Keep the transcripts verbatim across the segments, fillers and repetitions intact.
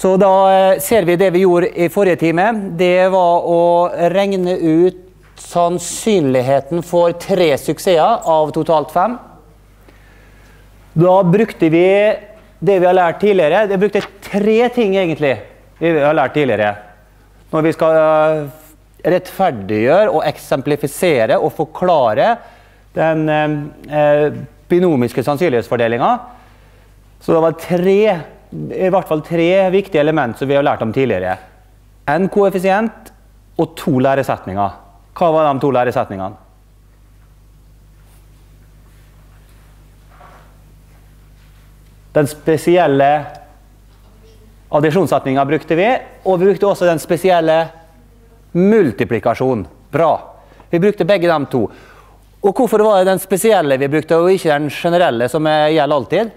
Så da ser vi det vi gjorde i forrige time. Det var å regne ut sannsynligheten for tre suksesser av totalt fem. Da brukte vi det vi har lært tidligere. Det brukte tre ting egentlig vi har lært tidligere. Når vi skal rettferdiggjøre og eksemplifisere og forklare den eh, binomiske sannsynlighetsfordelingen. Så det var tre i hvert fall tre viktige elementer som vi har lært om tidligere. En koeffisient og to læresetninger. Hva var de to læresetningene? Den spesielle addisjonssetningen brukte vi, og vi brukte også den spesielle multiplikasjon. Bra. Vi brukte begge de to. Og hvorfor var det den spesielle vi brukte, og ikke den generelle som gjelder alltid?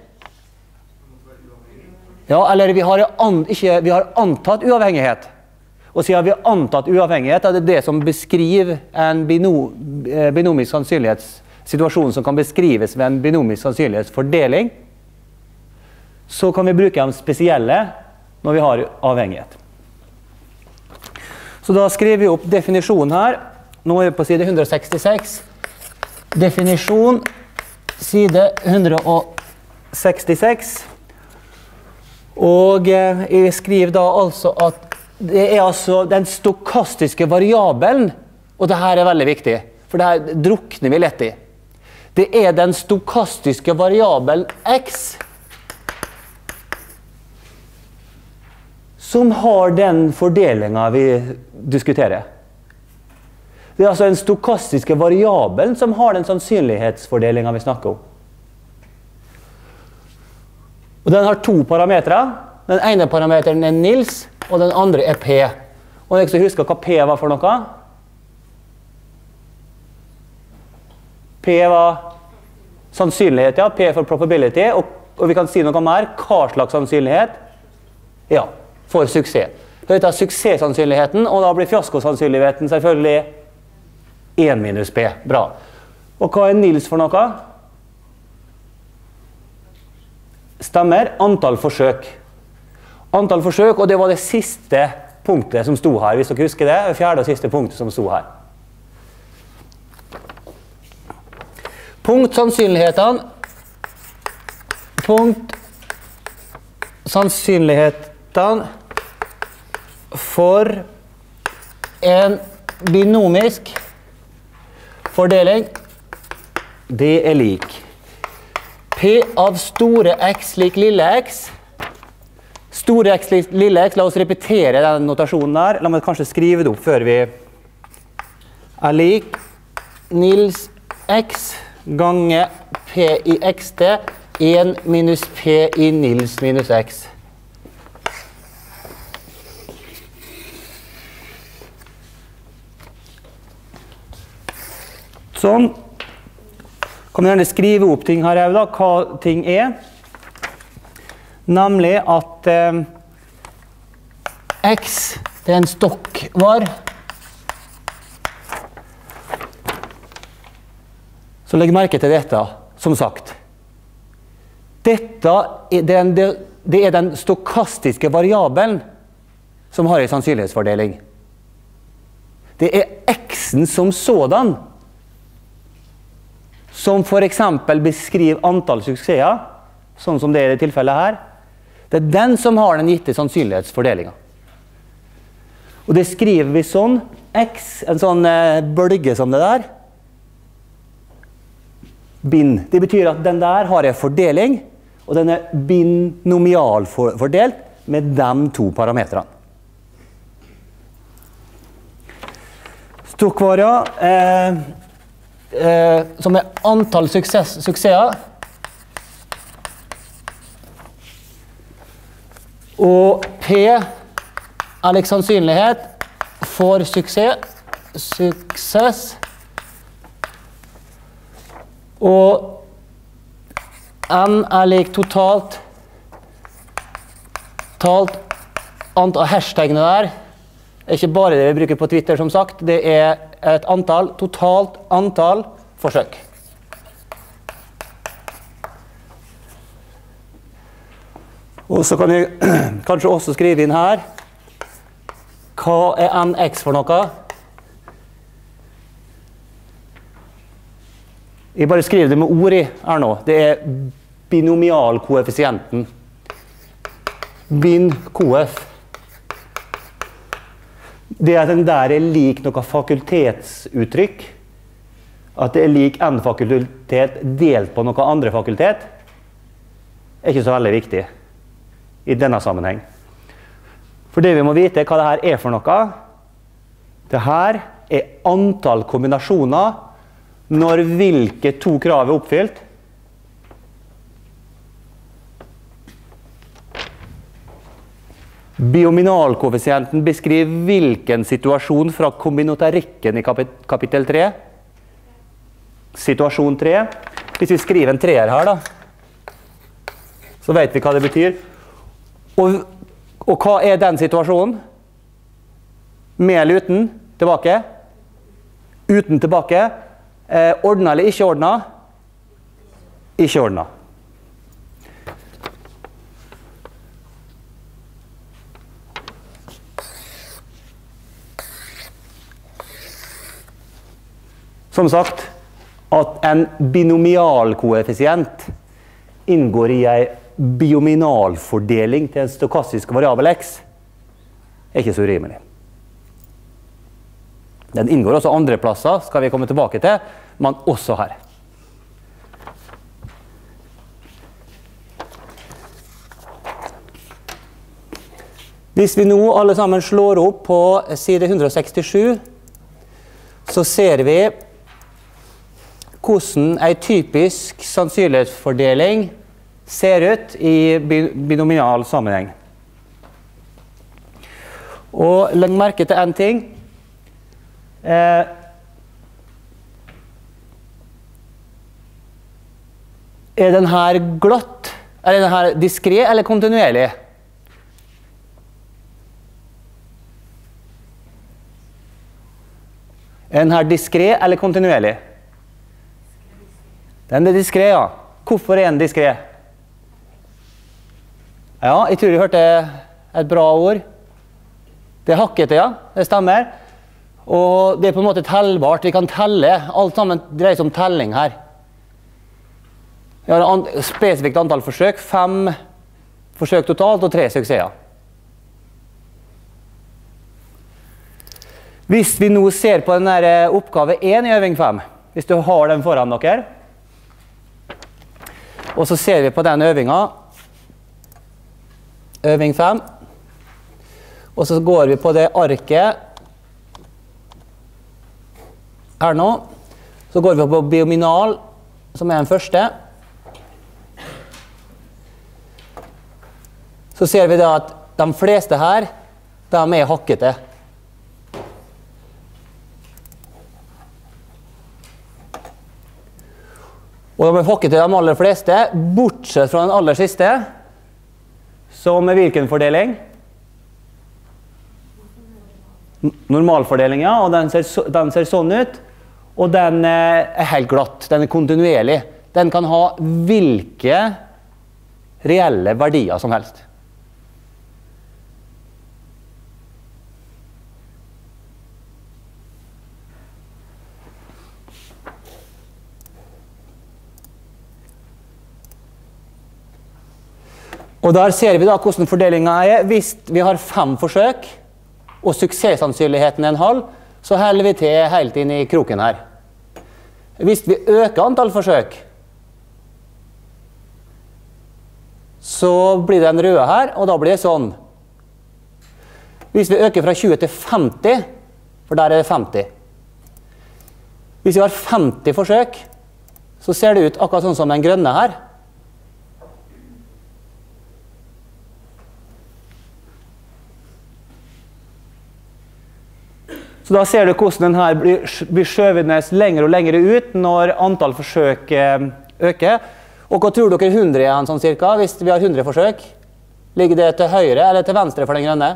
Ja, eller vi har, an, ikke, vi har antatt uavhengighet. Og siden vi har antatt uavhengighet, er det det som beskriver en bino, binomisk sannsynlighetssituasjon som kan beskrives ved en binomisk sannsynlighetsfordeling, så kan vi bruke de spesielle når vi har avhengighet. Så da skriver vi opp definisjonen her. Nå er vi på side ett hundre sekstiseks. Definisjon, side ett hundre sekstiseks. Og jeg skriver da altså at det er altså den stokastiske variabelen, og det her er veldig viktig, for det her drukner vi lett i. Det er den stokastiske variabelen x som har den fordelingen vi diskuterer. Det er altså den stokastiske variabelen som har den sannsynlighetsfordelingen vi snakker om. Og den har to parametre. Den ene parameteren er Nils, og den andre er P. Og jeg skal huske hva P var for noe. P var sannsynlighet, ja. P for probability. Og, og vi kan si noe mer. Hva slags sannsynlighet? Ja, for suksess. Det heter suksesssannsynligheten, og da blir fiaskosannsynligheten selvfølgelig én minus P. Bra. Og hva er Nils for noe? Stemmer, antall forsøk. Antall forsøk, og det var det siste punktet som sto her, hvis dere husker det. Det fjerde og siste punktet som sto her. Punkt sannsynlighetene. Punkt sannsynlighetene for en binomisk fordeling, det er lik P av store x lik lille x. Store x lik lille x, la oss repetere den notasjonen der. La meg kanskje skrive det opp før vi er lik Nils x gange P i xt, én minus P i Nils minus x. Sånn. Kan vi gjerne skrive opp ting her, da, hva ting er. Nemlig at eh, x, det er en stokkvar. Så legg merke til dette, som sagt. Dette er den, det, det er den stokastiske variabelen som har en sannsynlighetsfordeling. Det er x-en som sådan, som for eksempel beskriver antall suksesser, sånn som det er i tilfellet her. Det er den som har den gitte sannsynlighetsfordelingen. Og det skriver vi sånn, x, en sånn eh, bølge som det der. Bin. Det betyr at den der har en fordeling, og den er binomial for, fordelt med de to parametrene. Stokkvarer, eh, eh, som er antall suksess, suksesser, og P er lik sannsynlighet for suksess, suksess, og N er lik totalt, totalt antall hashtaggene der, det er ikke bare det vi bruker på Twitter som sagt, det er et antall, totalt antall forsøk. Og så kan jeg kanskje også skrive inn her, hva er nx for noe? Jeg bare skriver det med ord i her nå. Det er binomialkoeffisienten. Bin koef. Det at den der er lik noe fakultetsuttrykk, at det er lik en fakultet delt på noe andre fakultet, er ikke så veldig viktig i denne sammenheng. For det vi må vite hva det her er for noe, det her er antall kombinasjoner når hvilke to krav er oppfylt. Biominalkoeffisienten beskriver hvilken situasjon fra kombinatorikken i kapittel tre. Situasjon tre. Hvis vi skriver en treer her da, så vet vi hva det betyr. Og, og hva er den situasjonen? Med eller uten? Tilbake? Uten tilbake? Eh, ordnet eller ikke ordnet? Ikke ordnet. Som sagt, at en binomialkoeffisient inngår i en biominalfordeling til en stokastisk variabel x, er ikke så urimelig. Den inngår også andre plasser, skal vi komme tilbake til, men også her. Hvis vi nå alle sammen slår opp på side ett hundre sekstisju, så ser vi hvordan en typisk sannsynlighetsfordeling ser ut i binomial sammenheng. Og legg merke til en ting. Eh, er den her glatt? Er den her diskret eller kontinuerlig? Er den her diskret eller kontinuerlig? Den er diskret, ja. Hvorfor er den diskret? Ja, jeg tror jeg hørte et bra ord. Det er hakkete, ja. Det stemmer. Og det er på en måte tellbart. Vi kan telle. Alt sammen dreier seg om telling her. Vi har et spesifikt antall forsøk. Fem forsøk totalt og tre suksesser. Hvis vi nå ser på den der oppgave én i øving fem, hvis du har den foran dere, og så ser vi på den øvinga, øving fem, og så går vi på det arket her nå, så går vi på biominal, som er den første. Så ser vi da at de fleste her, de er hakkete. Og de er hakkete til de aller fleste, bortsett fra den aller siste, som er hvilken fordeling? Normalfordeling, ja, og den ser, den ser sånn ut, og den er helt glatt, den er kontinuerlig. Den kan ha hvilke reelle verdier som helst. Og der ser vi da hvordan fordelingen er. Hvis vi har fem forsøk, og suksesssannsynligheten er en halv, så heller vi til helt inn i kroken her. Hvis vi øker antall forsøk, så blir det en rød her, og da blir det sånn. Hvis vi øker fra tjue til femti, for der er det femti. Hvis vi har femti forsøk, så ser det ut akkurat sånn som den grønne her. Så da ser du hvordan den her blir skjøvet lenger og lenger ut når antall forsøk øker. Og hva tror dere hundre er en sånn cirka, hvis vi har hundre forsøk? Ligger det til høyre eller til venstre for den grønne?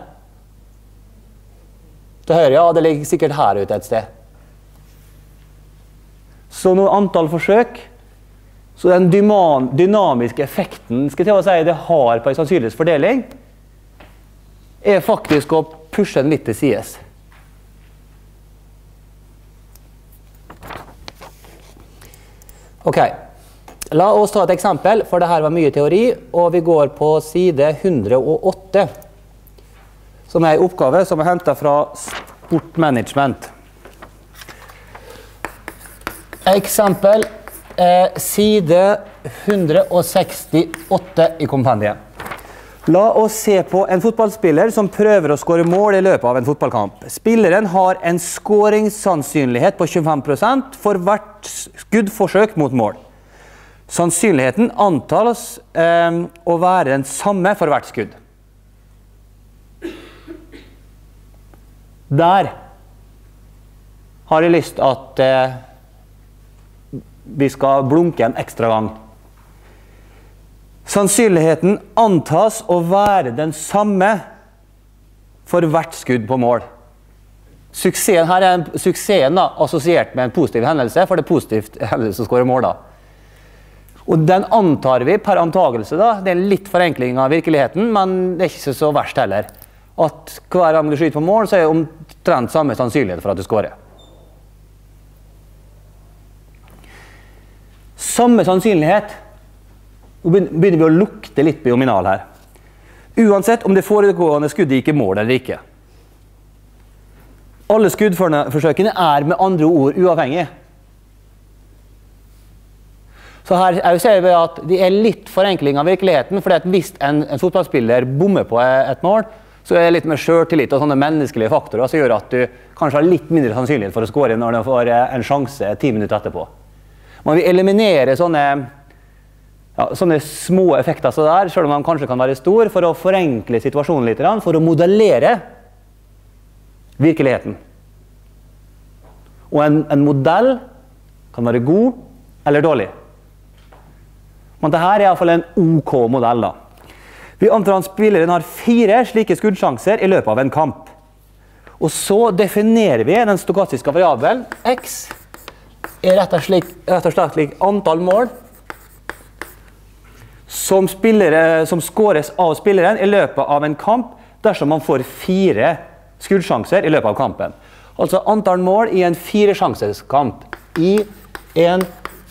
Til høyre, ja, det ligger sikkert her ute et sted. Så når antall forsøk, Så den dynamiske effekten skal jeg til å si det har på en sannsynlighetsfordeling, er faktisk å pushe den litt til sides. Ok, la oss ta et eksempel, for dette var mye teori, og vi går på side hundre og åtte, som er en oppgave som er hentet fra Sportmanagement. Eksempel er side hundre og sekstiåtte i kompendiet. La oss se på en fotballspiller som prøver å skåre mål i løpet av en fotballkamp. Spilleren har en skåringssannsynlighet på tjuefem prosent for hvert skuddforsøk mot mål. Sannsynligheten antas eh, å være den samme for hvert skudd. Der har jeg lyst at eh, vi skal blunke en ekstra gang. Sannsynligheten antas å være den samme for hvert skudd på mål. Suksessen her er en, suksessen da, assosiert med en positiv hendelse, for det er positivt hendelse å skåre mål da. Og den antar vi per antagelse da, det er en litt forenkling av virkeligheten, men det er ikke så verst heller. At hver gang du skyter på mål, så er det omtrent samme sannsynlighet for at du skårer. Samme sannsynlighet. Nå begynner vi å lukte litt biominal her. Uansett om det foregående skuddet gikk i mål eller ikke. Alle skuddforsøkene er med andre ord uavhengige. Så her ser vi at det er litt forenkling av virkeligheten, fordi at hvis en, en fotballspiller bommer på et mål, så er det litt mer selvtillit og sånne menneskelige faktorer som gjør at du kanskje har litt mindre sannsynlighet for å skåre når du får en sjanse ti minutter etterpå. Man vil eliminere sånne Ja, sånne små effekter så der, selv om de kanskje kan være stor, for å forenkle situasjonen litt, for å modellere virkeligheten. Og en, en modell kan være god eller dårlig. Men dette er i hvert fall en OK modell da. Vi antar at spilleren har fire slike skuddsjanser i løpet av en kamp. Og så definerer vi den stokastiske variabelen. X er rett og slett, rett og slett slik antall mål Som, spillere, som skåres av spilleren i løpet av en kamp dersom man får fire skuddsjanser i løpet av kampen. Altså antall mål i en fire-sjanseskamp. I en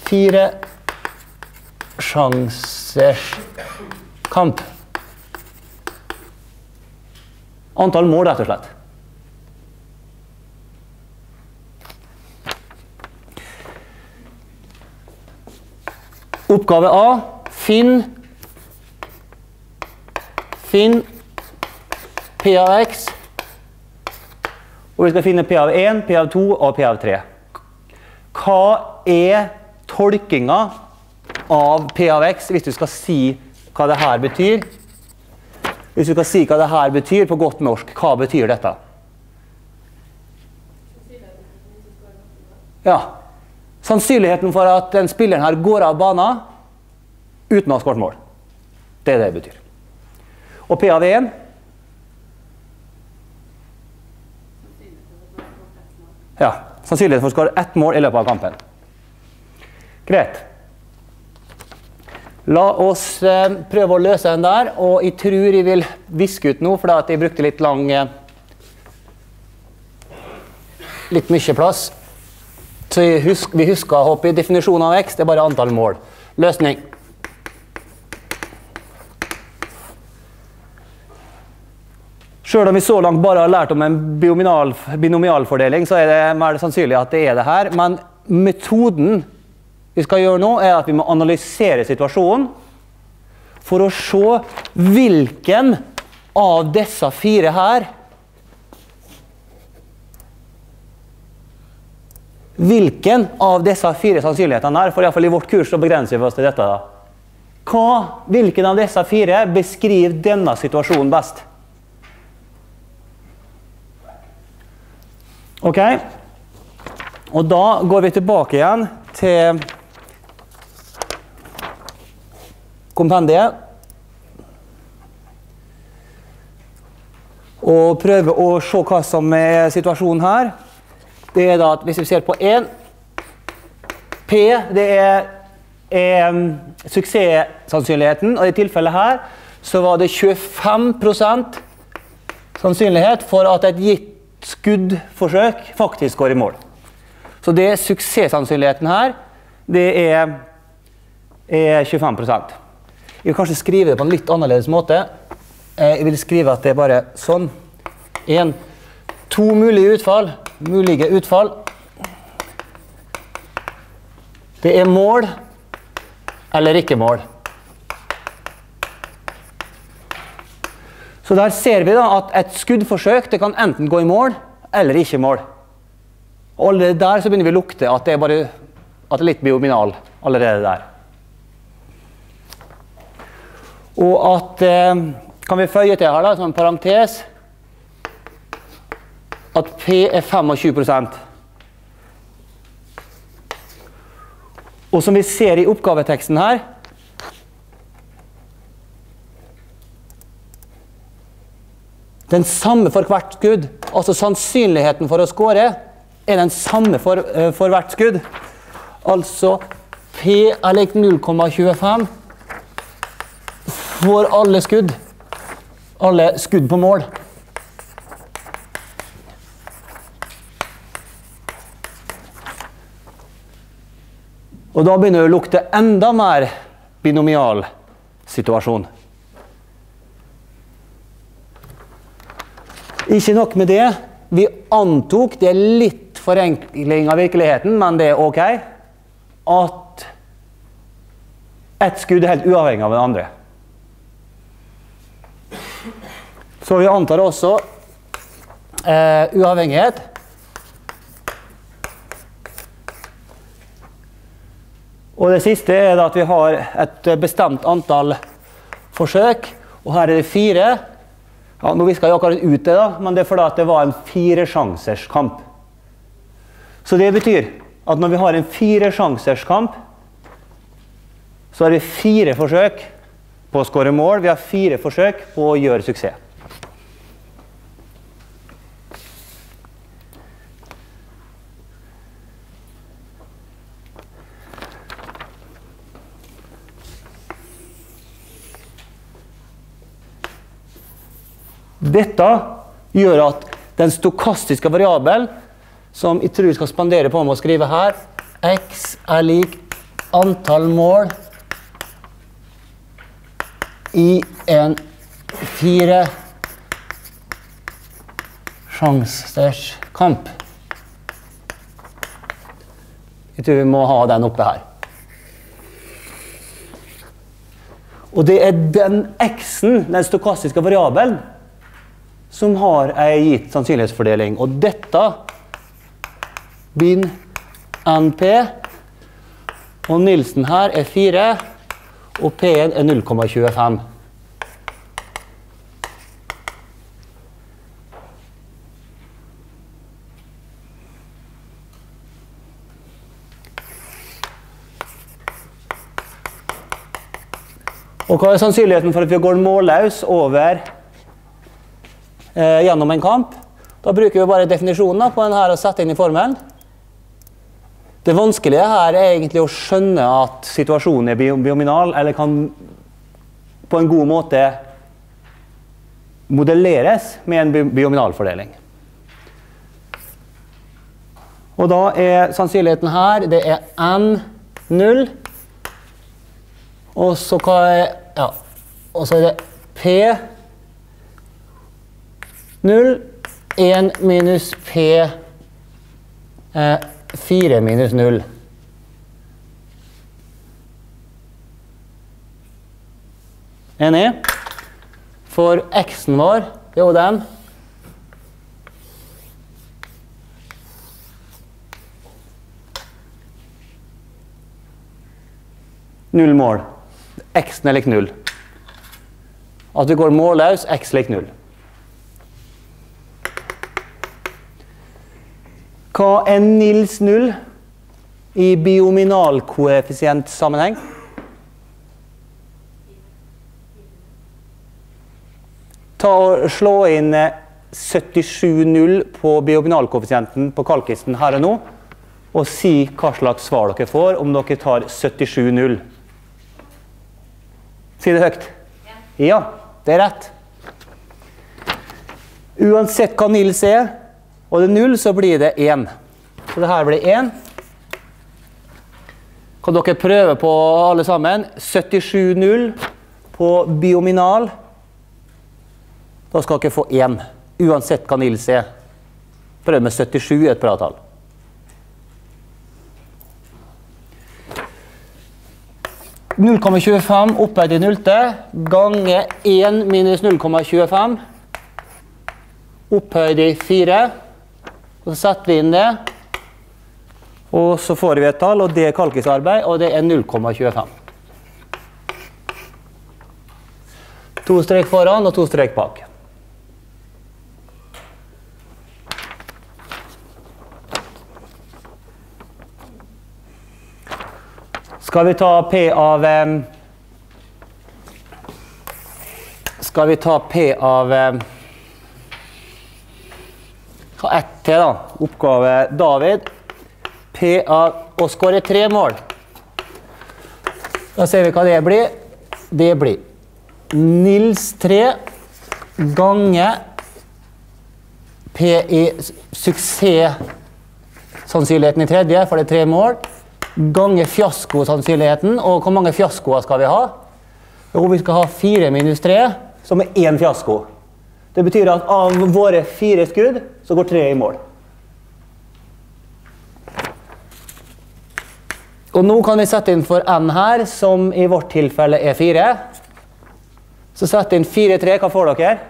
fire-sjanseskamp. Antall mål, rett og slett. Oppgave A. Finn, finn P av X, og vi skal finne P av en, P av to og P av tre. Hva er tolkingen av P av X, hvis du skal si hva det her betyr? Hvis du skal si hva det her betyr på godt norsk, hva betyr dette? Ja, sannsynligheten for at den spilleren her går av banen uten å ha skåret mål. Det er det det betyr. Og P av en? Ja, sannsynligheten for å skåre ett mål i løpet av kampen. Greit. La oss eh, prøve å løse den der, og jeg tror jeg vil viske ut nå, for at jeg brukte litt lang, eh, litt mye plass. Så jeg husk, vi husker å hoppe i definisjonen av X, det er bare antall mål. Løsning. Selv om vi så langt bare har lært om en binomial, binomialfordeling, så er det mer sannsynlig at det er det her. Men metoden vi skal gjøre nå er at vi må analysere situasjonen for å se hvilken av disse fire her Hvilken av disse fire sannsynlighetene her, for i hvert fall i vårt kurs så begrenser vi oss til dette da. Hva, hvilken av disse fire beskriver denne situasjonen best? Ok, og da går vi tilbake igjen til kompendiet og prøve å se hva som er situasjonen her. Det er da at hvis vi ser på en, P det er er suksesssannsynligheten, og i tilfellet her så var det tjuefem prosent sannsynlighet for at et gitt skuddforsøk faktisk går i mål. Så det suksesssannsynligheten her, det er, er tjuefem prosent. Jeg vil kanskje skrive det på en litt annerledes måte. Jeg vil skrive at det er bare sånn. En, to mulige utfall, mulige utfall. Det er mål eller ikke mål. Så der ser vi da at et skuddforsøk det kan enten gå i mål eller ikke mål. Og allerede der så begynner vi å lukte at det er, bare, at det er litt biominal allerede der. Og at, eh, kan vi føye til her da, som en parentes, at P er tjuefem prosent. Og som vi ser i oppgaveteksten her, den samme for hvert skudd, altså sannsynligheten for å score, er den samme for, uh, for hvert skudd. Altså P er lik null komma tjuefem for alle skudd. Alle skudd på mål. Og da begynner det å lukte enda mer binomial situasjon. Ikke nok med det, vi antok, det er litt forenkling av virkeligheten, men det er ok, at et skudd er helt uavhengig av den andre. Så vi antar også eh, uavhengighet. Og det siste er at vi har et bestemt antall forsøk, og her er det fire. Ja, nå visker jeg akkurat ut det da, men det er fordi at det var en fire sjansers kamp. Så det betyr at når vi har en fire sjansers kamp, så har vi fire forsøk på å skåre mål, vi har fire forsøk på å gjøre suksess. Dette gjør at den stokastiske variabelen, som jeg tror vi skal spandere på med å skrive her, x er lik antall mål i en fire sjansers kamp. Jeg tror vi må ha den oppe her. Og det er den x-en, den stokastiske variabelen, som har en gitt sannsynlighetsfordeling. Og dette blir N P, og Nilsen her er fire, og P-en er null komma tjuefem. Og hva er sannsynligheten for at vi går målløs over gjennom en kamp? Da bruker vi bare definisjonen på den her og sette inn i formelen. Det vanskelige her er egentlig å skjønne at situasjonen er biominal, eller kan på en god måte modelleres med en biominalfordeling. Og da er sannsynligheten her, det er N null, og så hva er, ja, og så er det P null, en minus P eh, fire minus null. Enig? For x-en vår, det er jo den. Null mål. X-en er lik null. At vi går målløs, x lik null. Hva er Nils null i biominalkoeffisient sammenheng? Ta og slå inn syttisju null på biominalkoeffisienten på kalkisten her og nå, og si hva slags svar dere får om dere tar syttisju null. Si det høyt. Ja, det er rett. Uansett hva Nils er, og det er null, så blir det én. Så det her blir én. Kan dere prøve på alle sammen? syttisju null på biominal. Da skal dere få én, uansett hva Nils er. Prøv med syttisju i et bra tall. null komma tjuefem opphøyd i nullte, gange én minus null komma tjuefem, opphøyd i fire, og så setter vi inn det, og så får vi et tall, og det er kalkisarbeid, og det er null komma tjuefem. To strek foran og to strek bak. Skal vi ta P av Skal vi ta P av Ha ett til da. Oppgave David. P av å skåre tre mål. Da ser vi hva det blir. Det blir Nils tre gange P i suksess sannsynligheten i tredje, for det er tre mål. Gange fiasko-sannsynligheten, og hvor mange fiaskoer skal vi ha? Jo, vi skal ha fire minus tre, som er én fiasko. Det betyr at av våre fire skudd, så går tre i mål. Og nå kan vi sette inn for n her, som i vårt tilfelle er fire. Så sett inn fire tre, hva får dere?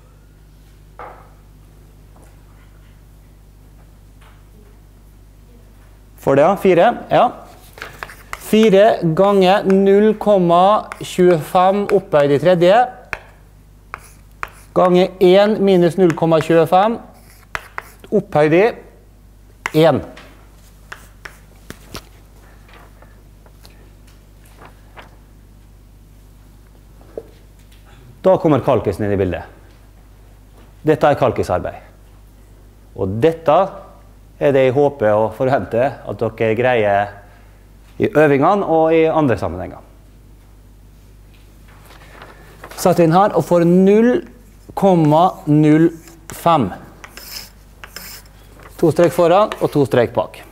For det, ja. fire. Ja. fire ganger null komma tjuefem opphøyd i tredje. Ganger én minus null komma tjuefem opphøyd i én. Da kommer kalkisen inn i bildet. Dette er kalkisarbeid. Og dette er det jeg håper og forventer at dere greier i øvingene og i andre sammenhenger. Sett inn her og får null komma null fem. To strek foran og to strek bak.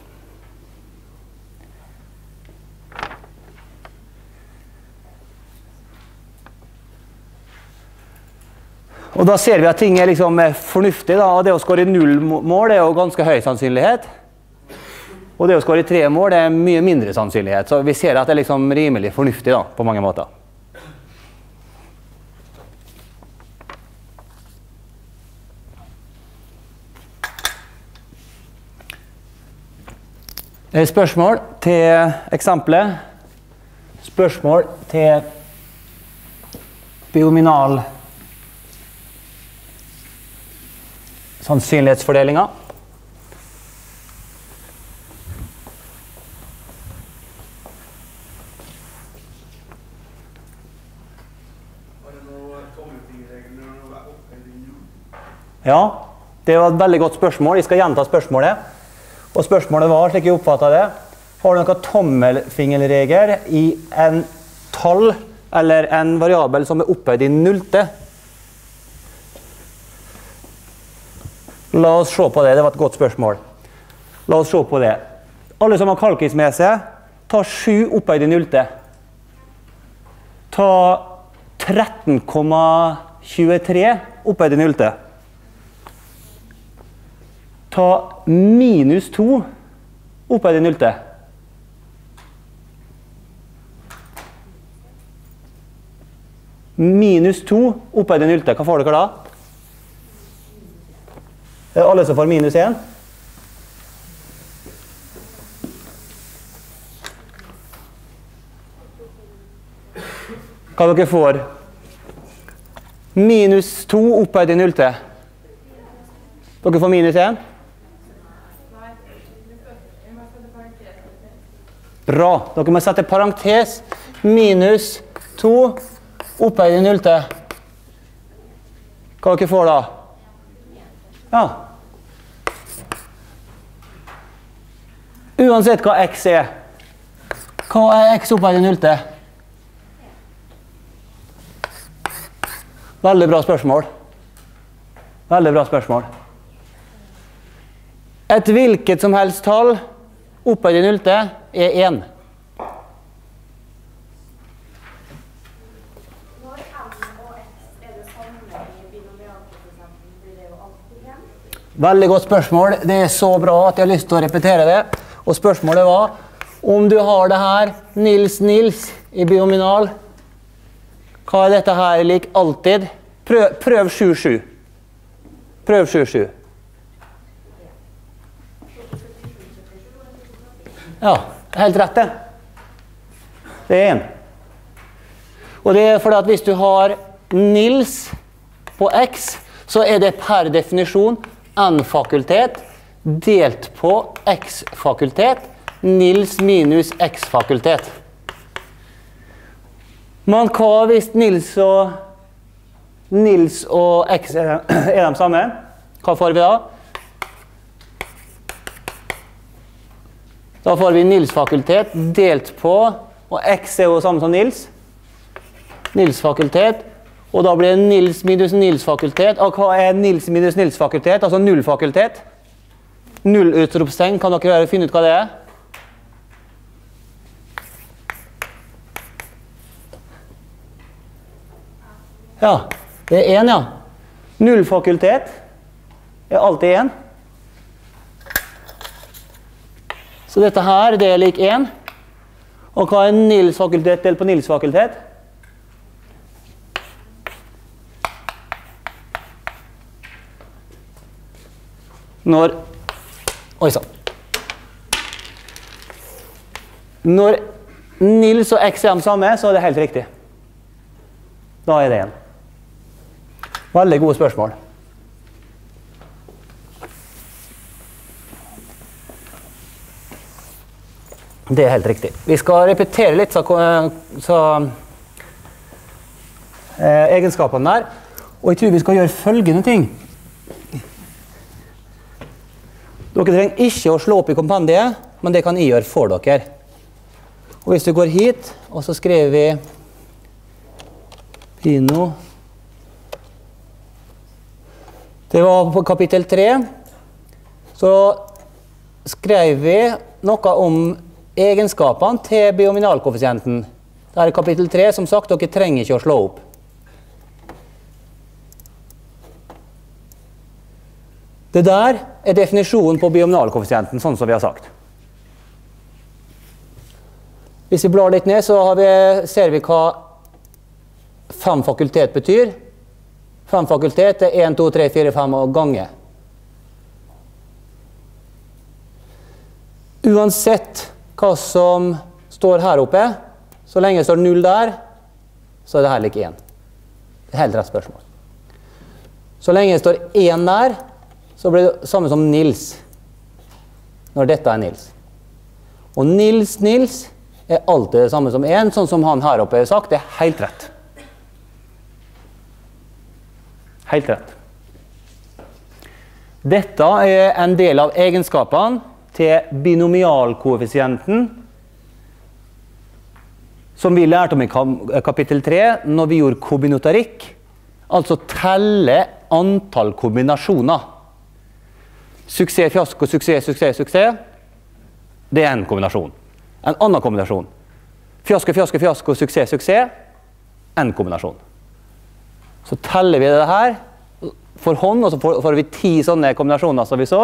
Og da ser vi at ting er liksom fornuftig, da, og det å skåre null mål er jo ganske høy sannsynlighet. Og det å skåre tre mål er mye mindre sannsynlighet, så vi ser at det er liksom rimelig fornuftig da, på mange måter. Spørsmål til eksempelet. Spørsmål til biominal sannsynlighetsfordelinga. Ja, det var et veldig godt spørsmål. Jeg skal gjenta spørsmålet. Og spørsmålet var, slik jeg oppfattet det, har du noen tommelfingerregel i en tall eller en variabel som er opphøyd i nullte? La oss se på det, det var et godt spørsmål. La oss se på det. Alle som har kalkis med seg, ta sju opphøyd i nullte. Ta tretten komma tjuetre opphøyd i nullte. Ta minus to opphøyd i nullte. Minus to opphøyd i nullte. Hva får dere da? Det er alle som får minus én. Hva dere får? Minus to opphøyd i nullte. Dere får minus én. Bra. Dere må sette parentes. Minus to opphøyd i nullte. Hva dere får da? Ja. Uansett hva x er, hva er x opphøyd i nullte? Veldig bra spørsmål. Veldig bra spørsmål. Et hvilket som helst tall opphøyd i nullte er én. Når m og x er det samme i binomialkoeffisienten, blir det jo alltid én? Veldig godt spørsmål. Det er så bra at jeg har lyst til å repetere det. Og spørsmålet var, om du har det her, Nils Nils i binomial, hva er dette her lik alltid? Prøv, prøv sju sju. Prøv sju sju. Ja, helt rett det. Det er én. Og det er fordi at hvis du har Nils på x, så er det per definisjon n-fakultet delt på x-fakultet, Nils minus x-fakultet. Men hva hvis Nils og, Nils og x er, er de samme? Hva får vi da? Da får vi Nils-fakultet delt på, og x er jo samme som Nils. Nils-fakultet, og da blir det Nils minus Nils-fakultet. Og hva er Nils minus Nils-fakultet? Altså null-fakultet. Null-utropstegn, kan dere finne ut hva det er? Ja, det er én, ja. Null-fakultet er alltid én. Så dette her, det er lik én. Og hva er Nils-fakultet delt på Nils-fakultet? Når Oi sann. Når Nils og x er de samme, så er det helt riktig. Da er det én. Veldig gode spørsmål. Det er helt riktig. Vi skal repetere litt så, så eh, egenskapene der. Og jeg tror vi skal gjøre følgende ting. Dere trenger ikke å slå opp i kompendiet, men det kan jeg gjøre for dere. Og hvis vi går hit, og så skriver vi Pino. Det var på kapittel tre. Så skrev vi noe om egenskapene til binomialkoeffisienten. Det er kapittel tre, som sagt, dere trenger ikke å slå opp. Det der er definisjonen på binomialkoeffisienten, sånn som vi har sagt. Hvis vi blar litt ned, så har vi, ser vi hva fem fakultet betyr. Fem fakultet er en, to, tre, fire, fem og gange. Uansett hva som står her oppe, så lenge det står null der, så er det her lik én. Det er helt rett spørsmål. Så lenge det står én der, så blir det samme som Nils, når dette er Nils. Og Nils, Nils er alltid det samme som én, sånn som han her oppe har sagt, det er helt rett. Helt rett. Dette er en del av egenskapene til binomialkoeffisienten, som vi lærte om i kapittel tre, når vi gjorde kombinatorikk, altså telle antall kombinasjoner. Suksess, fiasko, suksess, suksess, suksess. Det er en kombinasjon. En annen kombinasjon. Fiasko, fiasko, fiasko, suksess, suksess. En kombinasjon. Så teller vi det her for hånd, og så får vi ti sånne kombinasjoner som vi så.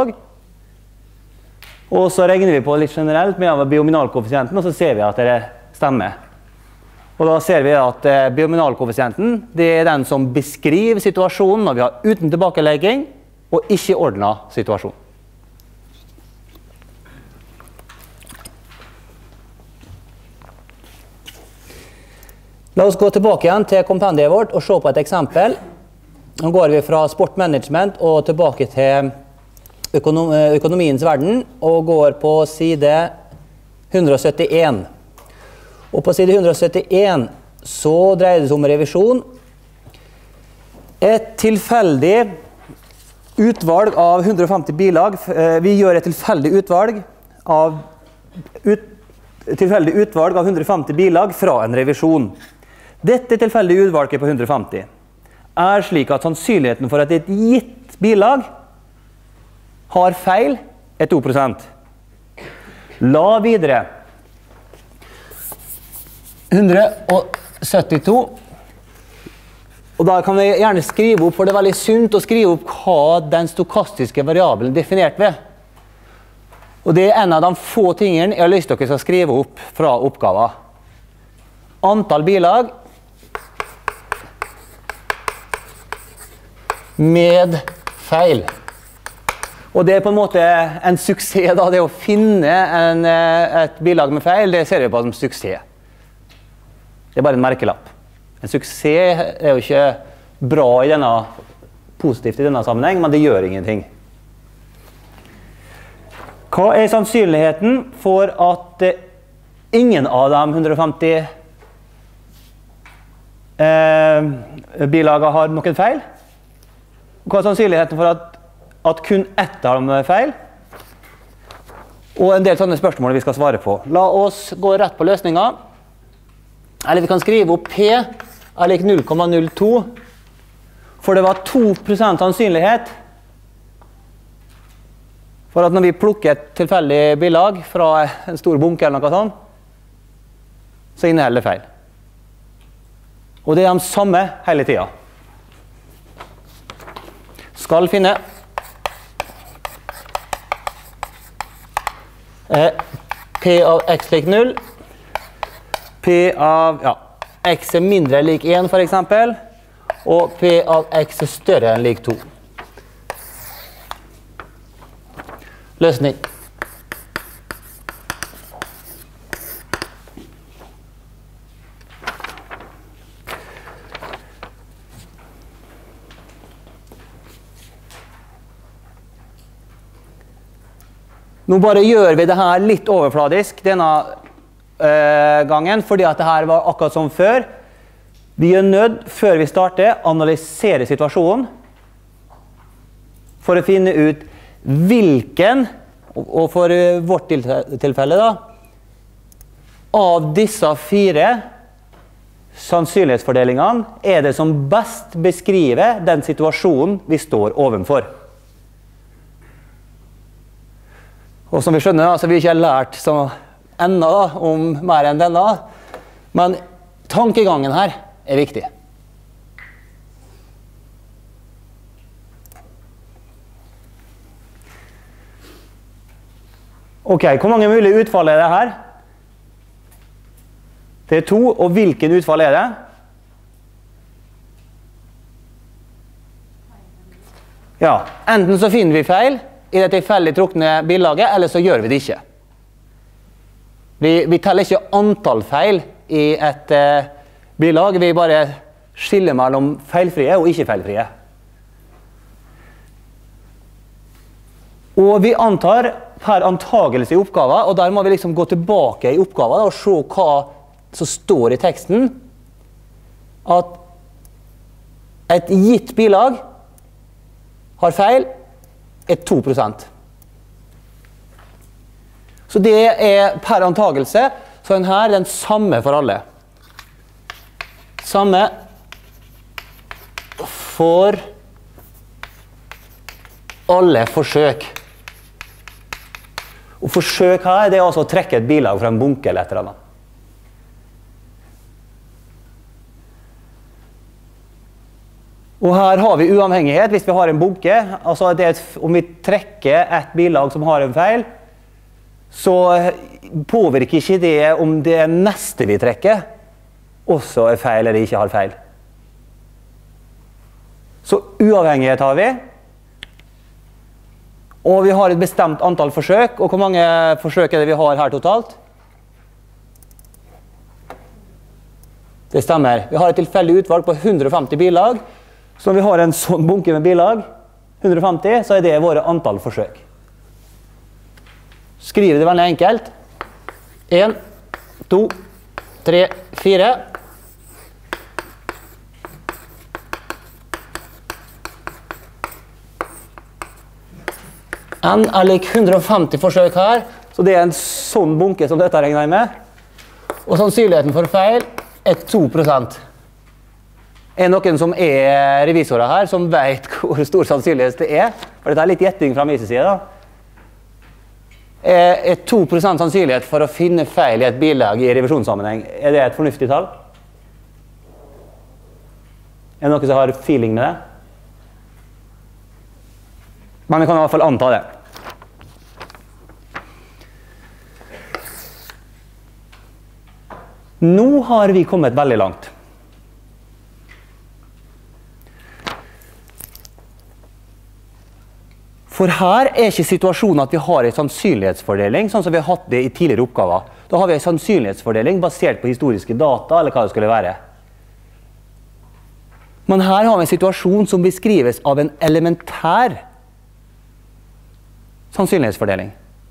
Og så regner vi på litt generelt med binomialkoeffisienten, og så ser vi at det stemmer. Og da ser vi at binomialkoeffisienten, det er den som beskriver situasjonen når vi har uten tilbakelegging, og ikke ordnet situasjon. La oss gå tilbake igjen til kompendiet vårt og se på et eksempel. Nå går vi fra sportmanagement og tilbake til økonom økonomiens verden, og går på side hundre og syttien. Og på side hundre og syttien så dreier det seg om revisjon. Et tilfeldig utvalg av hundre og femti bilag. Vi gjør et tilfeldig utvalg av ut, tilfeldig utvalg av hundre og femti bilag fra en revisjon. Dette tilfeldige utvalget på hundre og femti er slik at sannsynligheten for at et gitt bilag har feil er to prosent. La videre hundre og syttito. Og da kan vi gjerne skrive opp, for det er veldig sunt å skrive opp hva den stokastiske variabelen er definert ved. Og det er en av de få tingene jeg har lyst til at dere skal skrive opp fra oppgaven. Antall bilag med feil. Og det er på en måte en suksess da, det å finne en, et bilag med feil, det ser vi på som suksess. Det er bare en merkelapp. En suksess er jo ikke bra i denne, positivt i denne sammenheng, men det gjør ingenting. Hva er sannsynligheten for at ingen av de hundre og femti eh, bilagene har noen feil? Hva er sannsynligheten for at, at kun ett av dem er feil? Og en del sånne spørsmål vi skal svare på. La oss gå rett på løsningen. Eller vi kan skrive opp P er lik null komma null to, for det var to prosent sannsynlighet for at når vi plukker et tilfeldig bilag fra en stor bunke eller noe sånt, så inneholder det feil. Og det er de samme hele tiden. Skal finne P av x lik null, P av, ja, x er mindre enn lik én for eksempel, og P av x er større enn lik to. Løsning. Nå bare gjør vi det her litt overfladisk denne uh, gangen, fordi at det her var akkurat som før. Vi er nødt, før vi starter, analysere situasjonen for å finne ut hvilken, og for vårt tilfelle da, av disse fire sannsynlighetsfordelingene er det som best beskriver den situasjonen vi står ovenfor. Og som vi skjønner, altså vi ikke har lært så enda da, om mer enn denne, men tankegangen her er viktig. Ok, hvor mange mulige utfall er det her? Det er to, og hvilken utfall er det? Ja, enten så finner vi feil i det tilfeldig trukne bilaget, eller så gjør vi det ikke. Vi, vi teller ikke antall feil i et eh, bilag, vi bare skiller mellom feilfrie og ikke feilfrie. Og vi antar per antagelse i oppgaven, og der må vi liksom gå tilbake i oppgaven og se hva som står i teksten, at et gitt bilag har feil er to prosent. Så det er per antagelse, så den her er den samme for alle. Samme for alle forsøk. Og forsøk her, det er altså å trekke et bilag fra en bunke eller et eller annet. Og her har vi uavhengighet hvis vi har en bunke. Altså det er et, om vi trekker et bilag som har en feil, så påvirker ikke det om det neste vi trekker også er feil eller ikke har feil. Så uavhengighet har vi. Og vi har et bestemt antall forsøk, og hvor mange forsøk er det vi har her totalt? Det stemmer. Vi har et tilfeldig utvalg på hundre og femti bilag, så når vi har en sånn bunke med bilag, hundre og femti, så er det våre antall forsøk. Skriv det veldig enkelt. en, to, tre, fire. N er lik hundre og femti forsøk her, Så det er en sånn bunke som dette regner jeg med. Og sannsynligheten for feil er to prosent. Er det noen som er revisorer her, som vet hvor stor sannsynlighet det er? For dette er litt gjetting fra min side da. Er to prosent sannsynlighet for å finne feil i et bilag i revisjonssammenheng, er det et fornuftig tall? Er det noen som har feeling med det? Men vi kan i hvert fall anta det. Nå har vi kommet veldig langt. For her er ikke situasjonen at vi har en sannsynlighetsfordeling, sånn som vi har hatt det i tidligere oppgaver. Da har vi en sannsynlighetsfordeling basert på historiske data, eller hva det skulle være. Men her har vi en situasjon som beskrives av en elementær sannsynlighetsfordeling.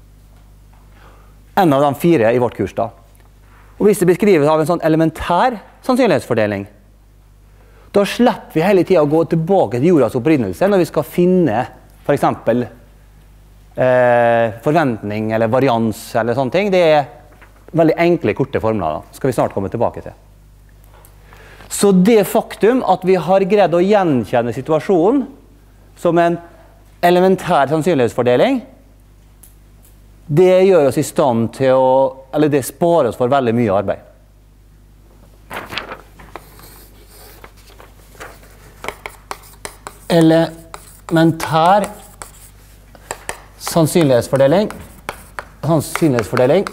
En av de fire i vårt kurs da. Og hvis det beskrives av en sånn elementær sannsynlighetsfordeling, da slipper vi hele tiden å gå tilbake til jordas opprinnelse når vi skal finne for eksempel eh, forventning eller varians eller sånne ting. Det er veldig enkle, korte formler da. Skal vi snart komme tilbake til. Så det faktum at vi har greid å gjenkjenne situasjonen som en elementær sannsynlighetsfordeling, det gjør oss i stand til å, eller det sparer oss for veldig mye arbeid. Elementær sannsynlighetsfordeling. Sannsynlighetsfordeling.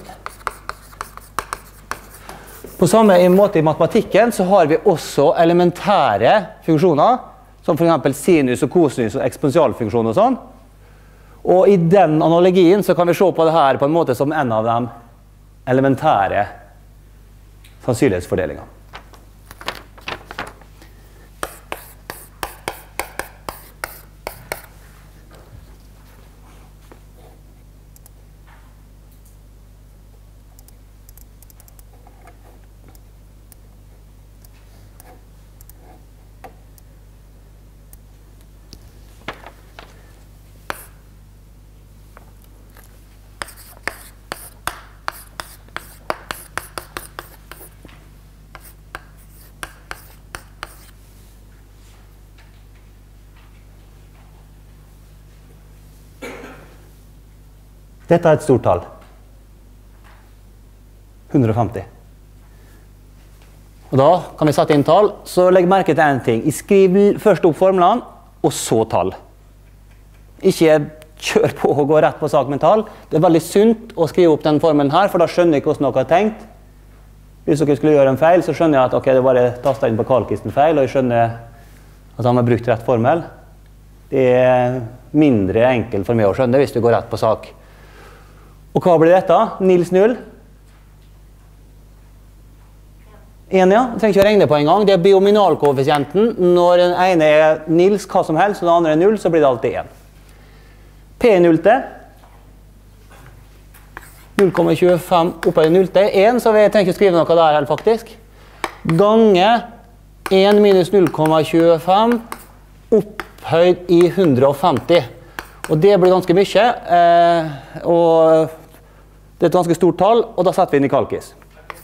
På samme måte i matematikken så har vi også elementære funksjoner, som for eksempel sinus og kosinus og eksponentialfunksjon og sånn. Og i den analogien så kan vi se på det her på en måte som en av de elementære sannsynlighetsfordelingene. Dette er et stort tall. hundre og femti. Og da kan vi sette inn tall, så legg merke til en ting. Skriv først opp formlene, og så tall. Ikke kjør på og gå rett på sak med tall. Det er veldig sunt å skrive opp den formelen her, for da skjønner jeg hvordan dere har tenkt. Hvis dere skulle gjøre en feil, så skjønner jeg at ok, det bare tastet inn på kalkisten feil, og jeg skjønner at han har brukt rett formel. Det er mindre enkelt for meg å skjønne hvis du går rett på sak. Og hva blir dette? Nils null? En, ja. Jeg trenger ikke å regne på en gang. Det er biominalkoeffisienten. Når den ene er Nils, hva som helst, og den andre er null, så blir det alltid en. P nullte. null komma tjuefem oppe i nullte. en, så jeg trenger ikke skrive noe der helt faktisk. Gange en minus null komma tjuefem opphøyd i hundre og femti. Og det blir ganske mye. Eh, og det er et ganske stort tall, og da setter vi inn i kalkis.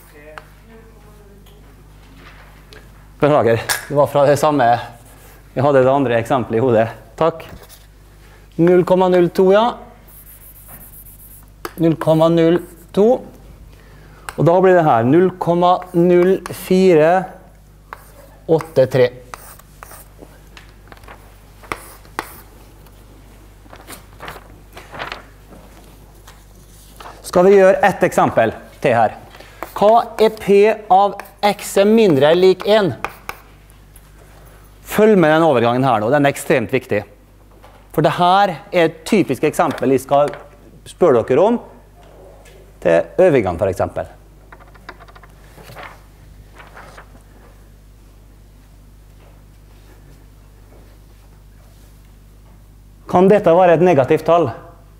Beklager, det var fra det samme. Jeg hadde det andre eksempelet i hodet. Takk. null komma null to, ja. null komma null to. Og da blir det her null komma null fire åtte tre. Skal vi gjøre ett eksempel til her. Hva er P av x er mindre eller lik en? Følg med den overgangen her nå, den er ekstremt viktig. For det her er et typisk eksempel jeg skal spørre dere om til øvingene for eksempel. Kan dette være et negativt tall?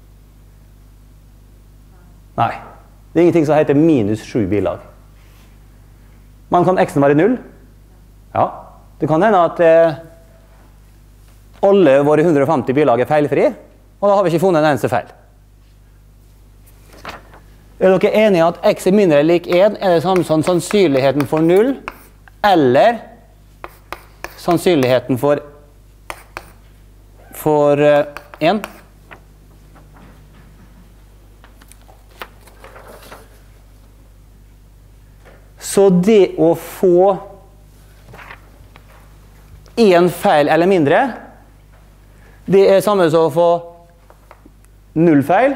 Nei, det er ingenting som heter minus sju bilag. Men kan x-en være null? Ja, det kan hende at eh, alle våre hundre og femti bilag er feilfri, og da har vi ikke funnet en eneste feil. Er dere enige i at x er mindre eller lik én er det samme som sannsynligheten for null, eller sannsynligheten for for én? Så det å få én feil eller mindre, det er samme som å få null feil,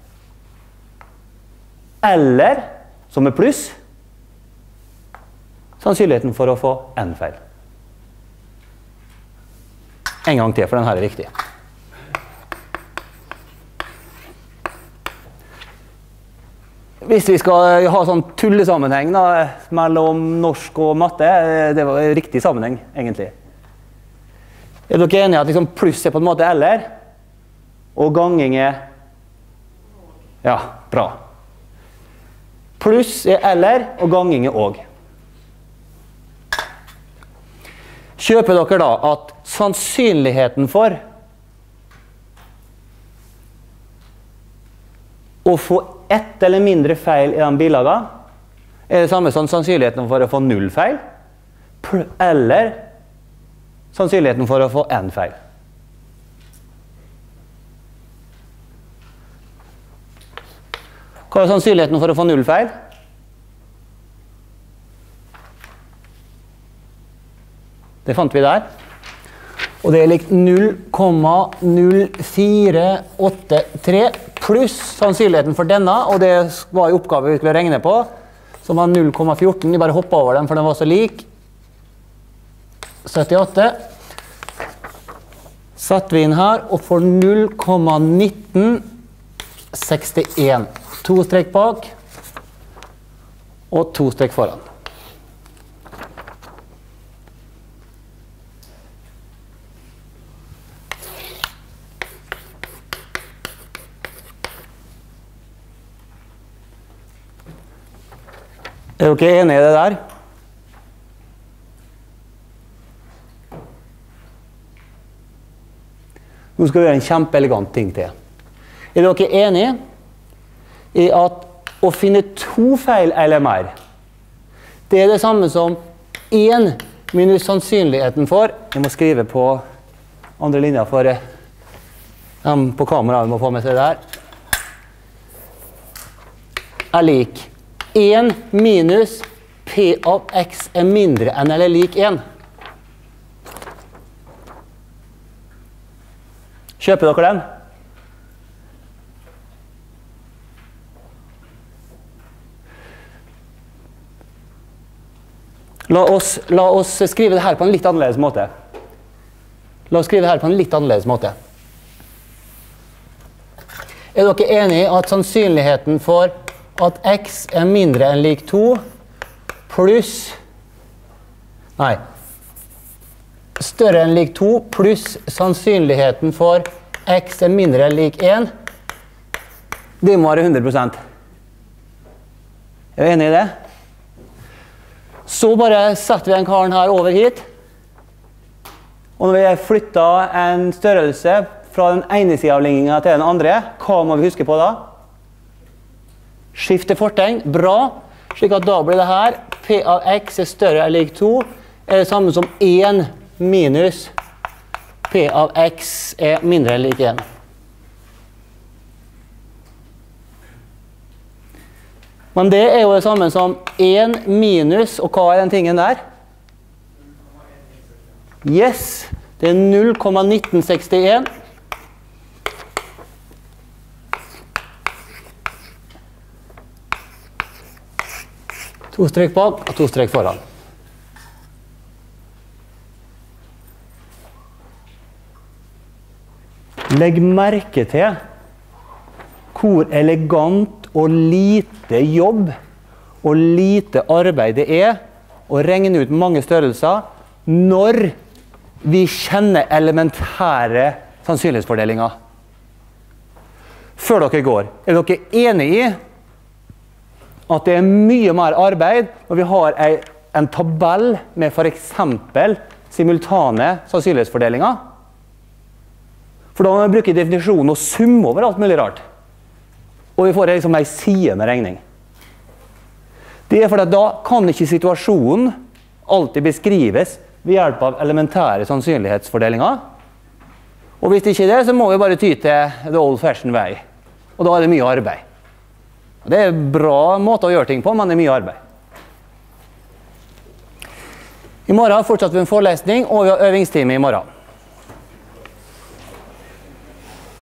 eller, som er pluss, sannsynligheten for å få en feil. En gang til, for denne er viktig. Hvis vi skal ha sånn tullesammenheng da, mellom norsk og matte, det var en riktig sammenheng, egentlig. Er dere enige at liksom pluss er på en måte eller, og ganging er ja, bra. Pluss er eller, og ganging er og. Kjøper dere da at sannsynligheten for å få ett eller mindre feil i den bilaget er det samme som sannsynligheten for å få null feil, eller sannsynligheten for å få en feil. Hva er sannsynligheten for å få null feil? Det fant vi der. Og det er likt null komma null fire åtte tre pluss sannsynligheten for denne, og det var en oppgave vi skulle regne på, som var null komma fjorten. Vi bare hoppet over den, for den var så lik. syttiåtte. Satt vi inn her, og får null komma nitten sekstien. To strekk bak, og to strekk foran. Er dere enige i det der? Nå skal vi gjøre en kjempeelegant ting til. Er dere enige i at å finne to feil eller mer, det er det samme som én minus sannsynligheten for, jeg må skrive på andre linjer for dem på kameraet må få med seg det her, er lik én minus p av x er mindre enn eller lik én. Kjøper dere den? La oss, la oss skrive det her på en litt annerledes måte. La oss skrive det her på en litt annerledes måte. Er dere enige i at sannsynligheten for at x er mindre enn lik to pluss nei større enn lik to pluss sannsynligheten for x er mindre enn lik én, det må være hundre prosent. Er du enig i det? Så bare setter vi den karen her over hit. Og når vi har flyttet en størrelse fra den ene siden av ligningen til den andre, hva må vi huske på da? Skifte fortegn, bra. Slik at da blir det her, p av x er større enn lik to, er det samme som én minus p av x er mindre enn lik én. Men det er jo det samme som én minus, og hva er den tingen der? Yes, det er null komma nitten sekstien. To strekk bak og to strekk foran. Legg merke til hvor elegant og lite jobb og lite arbeid det er å regne ut mange størrelser når vi kjenner elementære sannsynlighetsfordelinger. Før dere går, er dere enige i at det er mye mer arbeid når vi har en tabell med for eksempel simultane sannsynlighetsfordelinger? For da må vi bruke definisjonen og summe over alt mulig rart. og vi får liksom en side med regning. Det er fordi at da kan ikke situasjonen alltid beskrives ved hjelp av elementære sannsynlighetsfordelinger. Og hvis det ikke er det, så må vi bare ty til the old-fashioned way. Og da er det mye arbeid. Det er en bra måte å gjøre ting på, men det er mye arbeid. I morgen fortsetter vi en forelesning, og vi har øvingstime i morgen.